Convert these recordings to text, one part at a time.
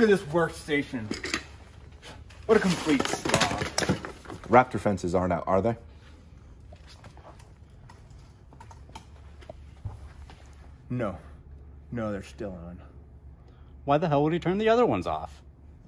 at this workstation. What a complete slob. Raptor fences aren't out, are they? No. No, they're still on. Why the hell would he turn the other ones off?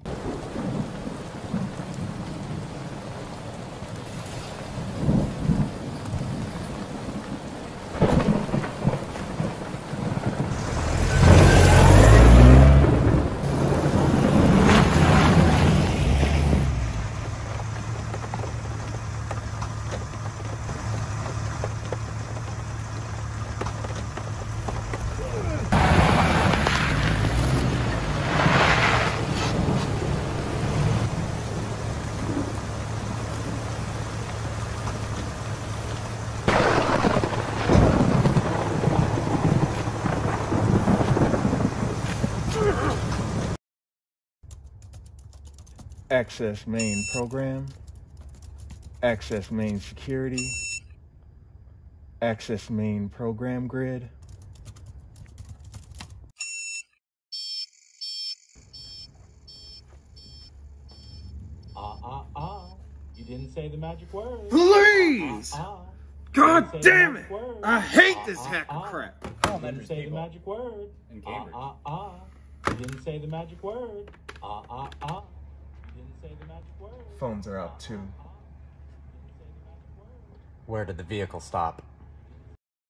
Access main program. Access main security. Access main program grid. You didn't say the magic word. Please! God damn it! I hate this hacker crap. You didn't say the magic word. In Cambridge. You didn't say the magic word. You didn't say the magic word. Phones are out too. Where did the vehicle stop?